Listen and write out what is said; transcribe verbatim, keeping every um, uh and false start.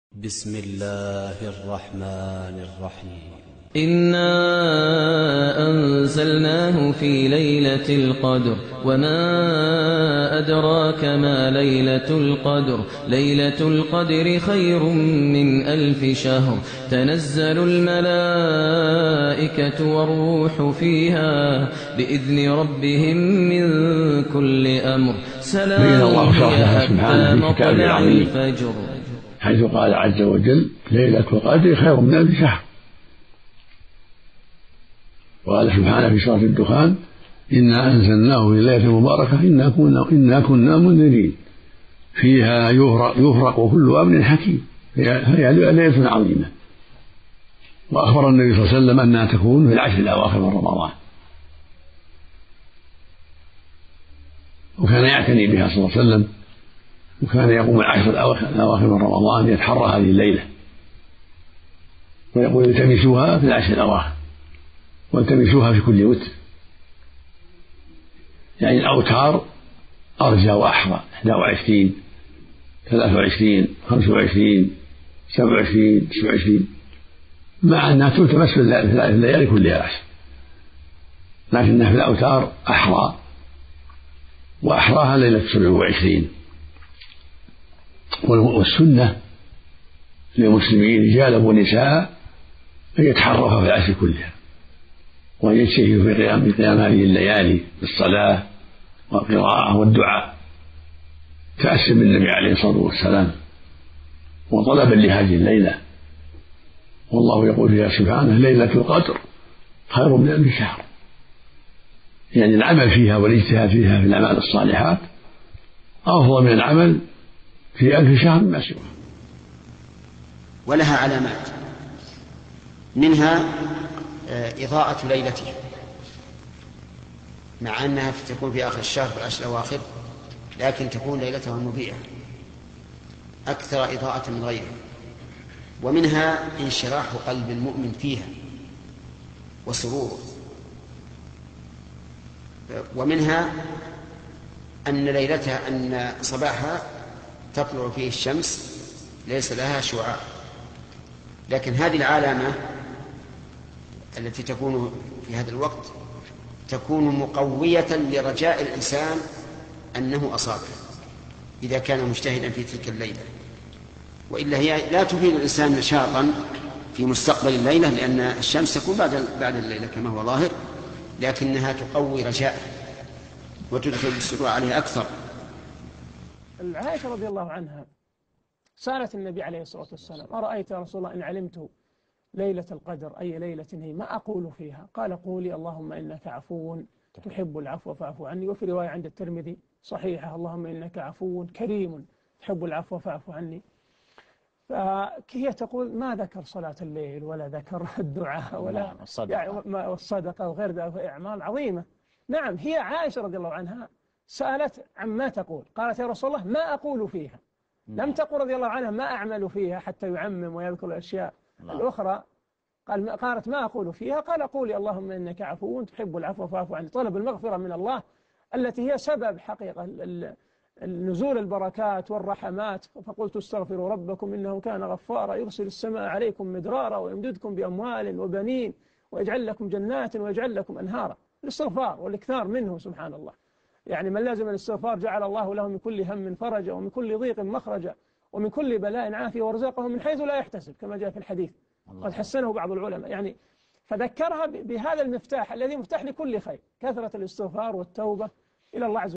بسم الله الرحمن الرحيم. إنا أنزلناه في ليلة القدر وما أدراك ما ليلة القدر ليلة القدر خير من ألف شهر تنزل الملائكة والروح فيها بإذن ربهم من كل أمر سلام هي حتى مطلع الفجر، حيث قال عز وجل ليلة القدر خير من ألف شهر. وقال سبحانه في سورة الدخان إنا أنزلناه في ليلة مباركة إنا كنا, إنا كنا منذرين فيها يفرق كل أمر حكيم، هي ليلة عظيمة. وأخبر النبي صلى الله عليه وسلم أنها تكون في العشر الأواخر من رمضان، وكان يعتني بها صلى الله عليه وسلم، وكان يقوم العشر الأواخر من رمضان يتحرى هذه الليلة ويقول التمسوها في العشر الأواخر والتمسوها في كل وتر، يعني الأوتار أرجى وأحرى إحدى وعشرين ثلاثة وعشرين خمسة وعشرين سبعة وعشرين تسعة وعشرين، مع أنها تلتمس في الليالي كلها عشر، لكنها في الأوتار أحرى، وأحراها ليلة سبع وعشرين. والسنة للمسلمين رجالا ونساء أن يتحرفوا في العشر كلها وأن يجتهدوا في قيام قيام هذه الليالي بالصلاة والقراءة والدعاء تأسيا بالنبي عليه الصلاة والسلام وطلبا لهذه الليلة. والله يقول فيها سبحانه ليلة القدر خير من ألف شهر، يعني العمل فيها والاجتهاد فيها في الأعمال الصالحات أفضل من العمل في ألف شهر ما سواه. ولها علامات، منها إضاءة ليلته، مع أنها تكون في آخر الشهر في العشر الأواخر، لكن تكون ليلتها مضيئة أكثر إضاءة من غيرها. ومنها انشراح قلب المؤمن فيها وسروره. ومنها أن ليلتها أن صباحها تطلع فيه الشمس ليس لها شعاع، لكن هذه العلامة التي تكون في هذا الوقت تكون مقوية لرجاء الإنسان أنه أصابه إذا كان مجتهدا في تلك الليلة، وإلا هي لا تفيد الإنسان نشاطا في مستقبل الليلة، لأن الشمس تكون بعد بعد الليلة كما هو ظاهر، لكنها تقوي رجاءه وتدخل السرور عليه أكثر. عائشة رضي الله عنها سألت النبي عليه الصلاة والسلام أرأيت يا رسول الله إن علمت ليلة القدر أي ليلة هي ما أقول فيها؟ قال قولي اللهم إنك عفو تحب العفو فاعف عني. وفي رواية عند الترمذي صحيحة اللهم إنك عفو كريم تحب العفو فاعف عني. فهي تقول ما ذكر صلاة الليل ولا ذكر الدعاء ولا والصدقة وغير ذلك أعمال عظيمة. نعم، هي عائشة رضي الله عنها سألت عما تقول، قالت يا رسول الله ما أقول فيها، لم تقل رضي الله عنها ما أعمل فيها حتى يعمم ويذكر الأشياء الأخرى. قال قالت ما أقول فيها، قال قولي اللهم إنك عفو تحب العفو فاعف عني. طلب المغفرة من الله التي هي سبب حقيقة النزول البركات والرحمات. فقلت استغفروا ربكم إنه كان غفارا يرسل السماء عليكم مدرارا ويمددكم بأموال وبنين ويجعل لكم جنات ويجعل لكم أنهارا. الاستغفار والإكثار منه سبحان الله، يعني من لازم الاستغفار جعل الله له من كل هم فرجا ومن كل ضيق مخرجا ومن كل بلاء عافية ورزقه من حيث لا يحتسب كما جاء في الحديث قد حسنه بعض العلماء. يعني فذكرها بهذا المفتاح الذي مفتاح لكل خير، كثرة الاستغفار والتوبة إلى الله عز وجل.